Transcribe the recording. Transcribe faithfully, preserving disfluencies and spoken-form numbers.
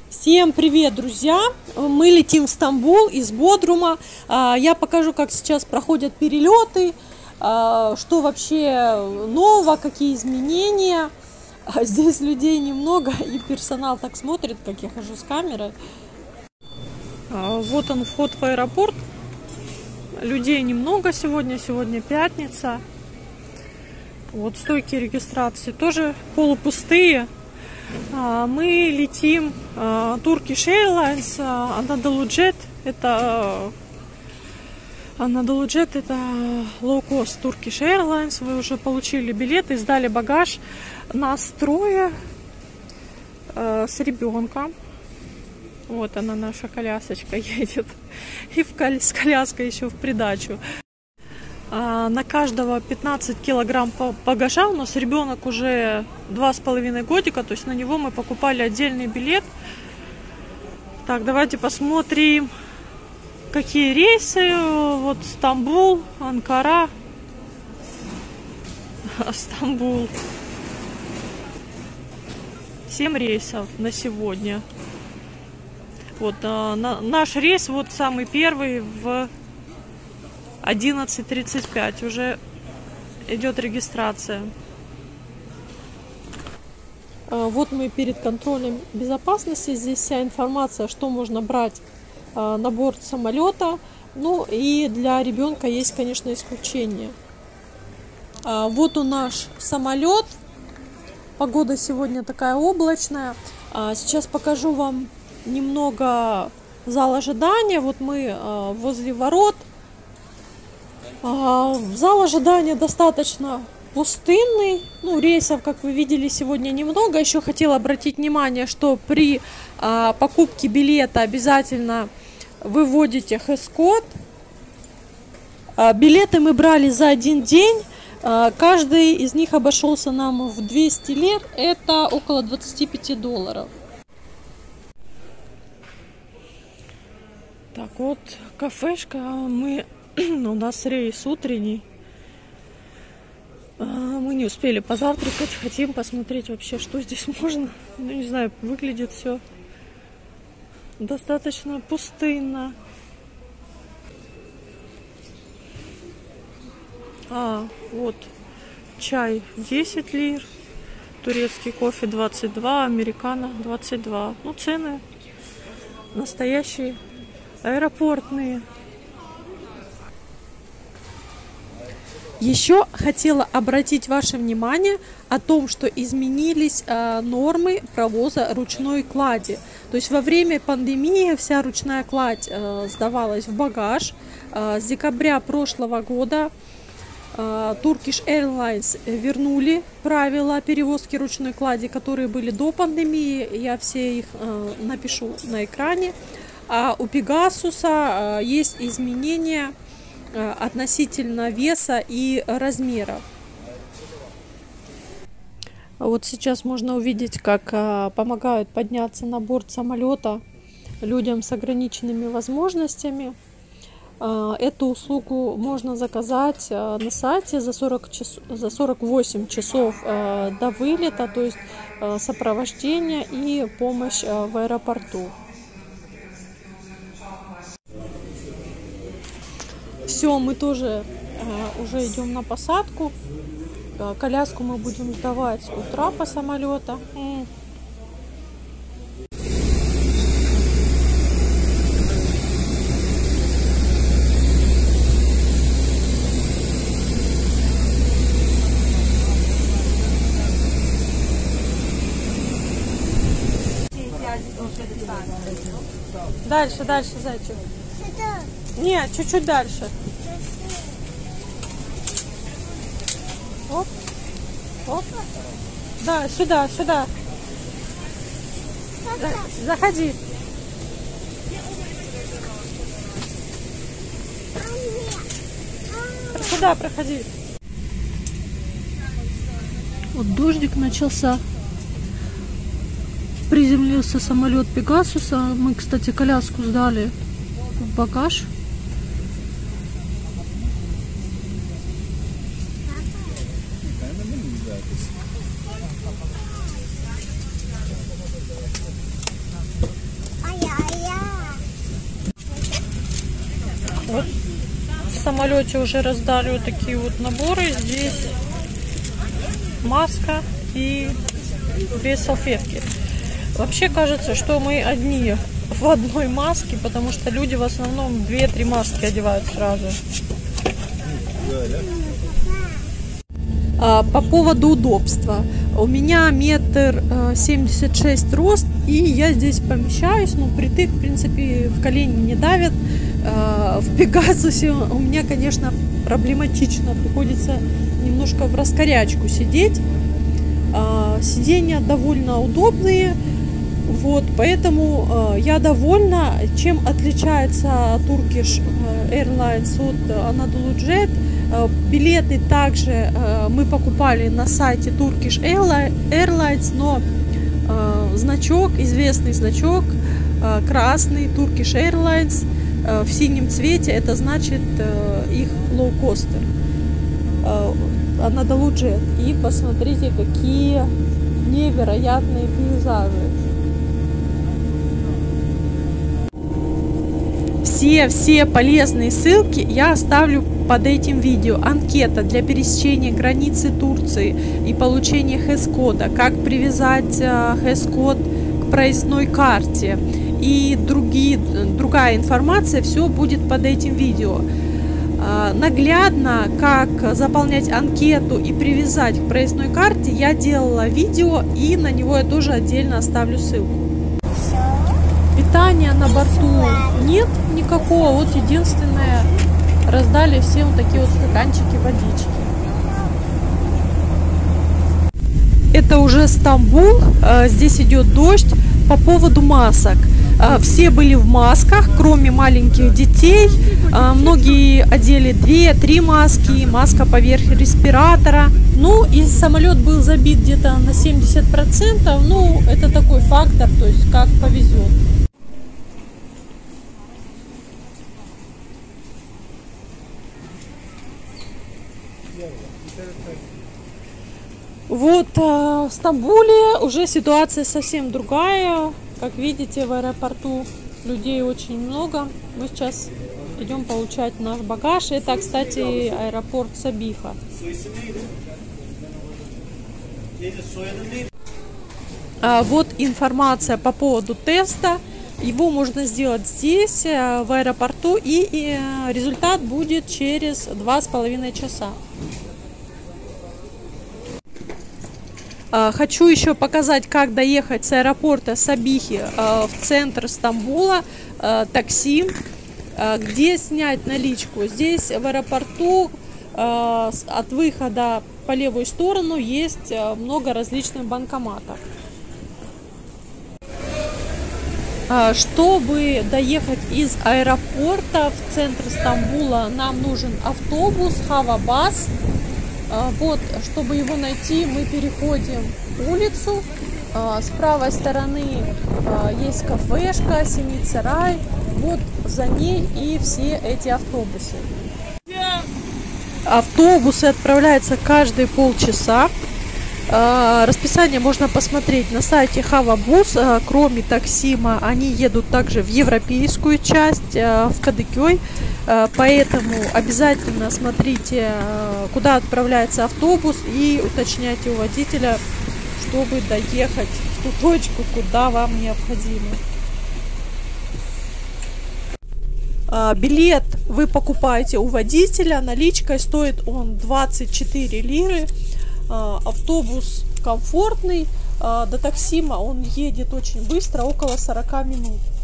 Всем привет, друзья! Мы летим в Стамбул из Бодрума. Я покажу, как сейчас проходят перелеты, что вообще нового, какие изменения. Здесь людей немного, и персонал так смотрит, как я хожу с камерой. Вот он, вход в аэропорт. Людей немного сегодня, сегодня пятница. Вот стойки регистрации тоже полупустые. Мы летим Turkish Airlines, Anadolu Jet. Это Anadolu Jet, это low-cost Turkish Airlines. Вы уже получили билеты, сдали багаж. Нас трое с ребенком. Вот она, наша колясочка, едет. И в кол с коляской еще в придачу. На каждого пятнадцать килограмм багажа. У нас ребенок уже два с половиной годика, то есть на него мы покупали отдельный билет. Так, давайте посмотрим, какие рейсы. Вот Стамбул, Анкара, Стамбул. семь рейсов на сегодня. Вот а, на, наш рейс, вот самый первый, в одиннадцать тридцать пять уже идет регистрация. Вот мы перед контролем безопасности. Здесь вся информация, что можно брать на борт самолета. Ну и для ребенка есть, конечно, исключение. Вот у наш самолет. Погода сегодня такая облачная. Сейчас покажу вам немного зал ожидания. Вот мы возле ворот. Зал ожидания достаточно пустынный. Ну, рейсов, как вы видели, сегодня немного. Еще хотела обратить внимание, что при а, покупке билета обязательно выводите хэс-код. А, билеты мы брали за один день. А, каждый из них обошелся нам в двести лир. Это около двадцати пяти долларов. Так вот, кафешка. Мы... У нас рейс утренний. Мы не успели позавтракать. Хотим посмотреть вообще, что здесь можно. Ну, не знаю, выглядит все достаточно пустынно. А, вот чай десять лир. Турецкий кофе двадцать два. Американо двадцать два. Ну, цены настоящие аэропортные. Еще хотела обратить ваше внимание о том, что изменились э, нормы провоза ручной клади. То есть во время пандемии вся ручная кладь э, сдавалась в багаж. Э, с декабря прошлого года э, Turkish Airlines вернули правила перевозки ручной клади, которые были до пандемии. Я все их э, напишу на экране. А у Pegasus э, есть изменения относительно веса и размеров. Вот сейчас можно увидеть, как помогают подняться на борт самолета людям с ограниченными возможностями. Эту услугу можно заказать на сайте за сорок часов, за сорок восемь часов до вылета, то есть сопровождение и помощь в аэропорту. Все, мы тоже э, уже идем на посадку. Э, коляску мы будем сдавать с утра по самолета. М. Дальше, дальше, зайчик. Нет, чуть-чуть дальше. Оп, оп. Да, сюда, сюда. Заходи. Сюда проходи. Вот дождик начался. Приземлился самолет Пегасуса. Мы, кстати, коляску сдали в багаж. самолете уже раздали вот такие вот наборы. Здесь маска и две салфетки. Вообще кажется, что мы одни в одной маске, потому что люди в основном две-три маски одевают сразу. По поводу удобства. У меня метр семьдесят шесть рост, и я здесь помещаюсь, ну, притык, в принципе, в колени не давит. В Пегасусе у меня, конечно, проблематично, приходится немножко в раскорячку сидеть. Сиденья довольно удобные, вот, поэтому я довольна. Чем отличается Turkish Airlines от Anadolu Jet? Билеты также мы покупали на сайте Turkish Airlines, но значок, известный значок, красный Turkish Airlines в синем цвете, это значит их лоукостер Anadolu Jet. И посмотрите, какие невероятные пейзажи. Все-все полезные ссылки я оставлю под этим видео. Анкета для пересечения границы Турции и получения хэс-кода, как привязать хэс-код к проездной карте и другие, другая информация, все будет под этим видео. Наглядно, как заполнять анкету и привязать к проездной карте, я делала видео, и на него я тоже отдельно оставлю ссылку. Питания на борту нет никакого, вот единственное, раздали всем вот такие вот стаканчики водички. Это уже Стамбул, здесь идет дождь. По поводу масок. Все были в масках, кроме маленьких детей. Многие одели две-три маски, маска поверх респиратора. Ну, и самолет был забит где-то на семьдесят процентов. Ну, это такой фактор, то есть как повезет. Вот э, в Стамбуле уже ситуация совсем другая. Как видите, в аэропорту людей очень много. Мы сейчас идем получать наш багаж. Это, кстати, аэропорт Сабиха. А вот информация по поводу теста. Его можно сделать здесь, в аэропорту, и, и результат будет через два с половиной часа. Хочу еще показать, как доехать с аэропорта Сабихи в центр Стамбула, такси, где снять наличку. Здесь в аэропорту от выхода по левую сторону есть много различных банкоматов. Чтобы доехать из аэропорта в центр Стамбула, нам нужен автобус Хавабас. Вот, чтобы его найти, мы переходим улицу. С правой стороны есть кафешка Семицарай. Вот за ней и все эти автобусы. Автобусы отправляются каждые полчаса. Расписание можно посмотреть на сайте Хавабус. Кроме Таксима, они едут также в европейскую часть, в Кадыкёй. Поэтому обязательно смотрите, куда отправляется автобус, и уточняйте у водителя, чтобы доехать в ту точку, куда вам необходимо. Билет вы покупаете у водителя. Наличкой стоит он двадцать четыре лиры. Автобус комфортный. До Таксима он едет очень быстро, около сорока минут.